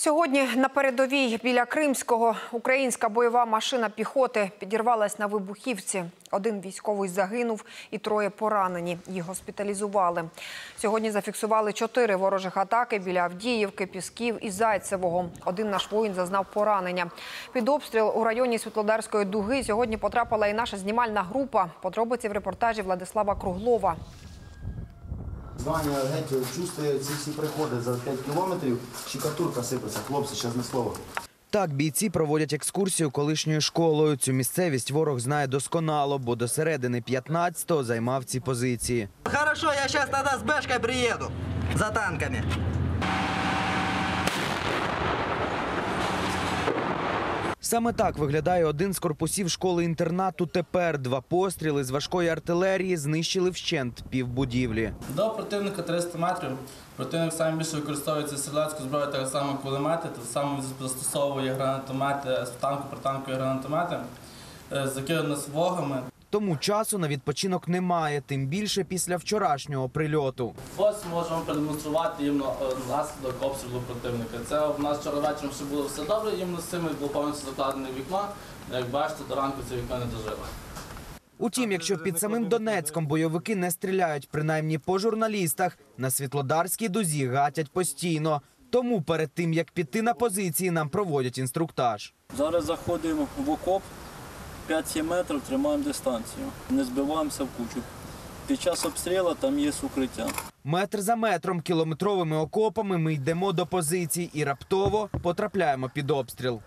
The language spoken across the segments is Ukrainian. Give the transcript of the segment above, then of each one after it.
Сьогодні на передовій біля Кримського українська бойова машина піхоти підірвалась на вибухівці. Один військовий загинув і 3 поранені. Їх госпіталізували. Сьогодні зафіксували 4 ворожих атаки біля Авдіївки, Пісків і Зайцевого. Один наш воїн зазнав поранення. Під обстріл у районі Світлодарської дуги сьогодні потрапила і наша знімальна група. Подробиці в репортажі Владислава Круглова. Звання геть чувствує ці всі приходи за 5 кілометрів. Щикатурка сипеться, хлопці, чесне слово. Так бійці проводять екскурсію колишньою школою. Цю місцевість ворог знає досконало, бо до середини 15-го займав ці позиції. Хорошо, я зараз тоді з Бешкою приїду за танками. Саме так виглядає один з корпусів школи-інтернату тепер. 2 постріли з важкої артилерії знищили вщент півбудівлі. До противника 300 метрів. Противник саме більше використовується стрілецьку зброю, так само кулемети, так само застосовує гранатомети, протитанкові гранатомети, закидує нас вогами. Тому часу на відпочинок немає, тим більше після вчорашнього прильоту. Ось можемо продемонструвати їм наслідок обстрілу противника. Це у нас вчора вечором ще було все добре, їм з цим було повністю закладене вікно. Як бачите, до ранку це вікно не дожило. Утім, якщо під самим Донецьком бойовики не стріляють, принаймні по журналістах, на Світлодарській дузі гатять постійно. Тому перед тим, як піти на позиції, нам проводять інструктаж. Зараз заходимо в окоп, 5-7 метрів, тримаємо дистанцію, не збиваємося в кучу. Під час обстрілу там є укриття. Метр за метром, кілометровими окопами ми йдемо до позицій і раптово потрапляємо під обстріл.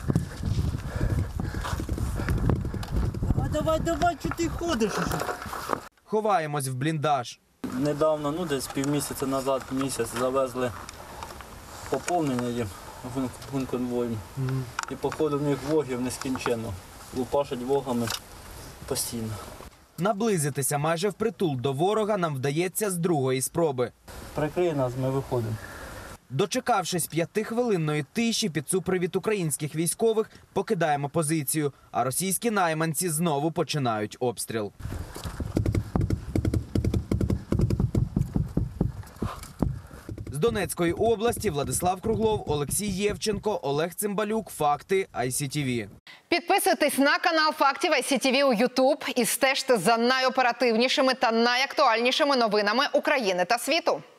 Давай, що ти ходиш? Ховаємось в бліндаж. Недавно, десь півмісяця назад, місяць, завезли поповнення їм в конвою. І походу в них вогів нескінченно. Лупашать вогами постійно. Наблизитися майже впритул до ворога нам вдається з другої спроби. Прикрий нас, ми виходимо. Дочекавшись 5-хвилинної тиші під супровід українських військових, покидаємо позицію, а російські найманці знову починають обстріл. З Донецької області Владислав Круглов, Олексій Євченко, Олег Цимбалюк. Факти ICTV. Підписуйтесь на канал Фактів ICTV у YouTube і стежте за найоперативнішими та найактуальнішими новинами України та світу.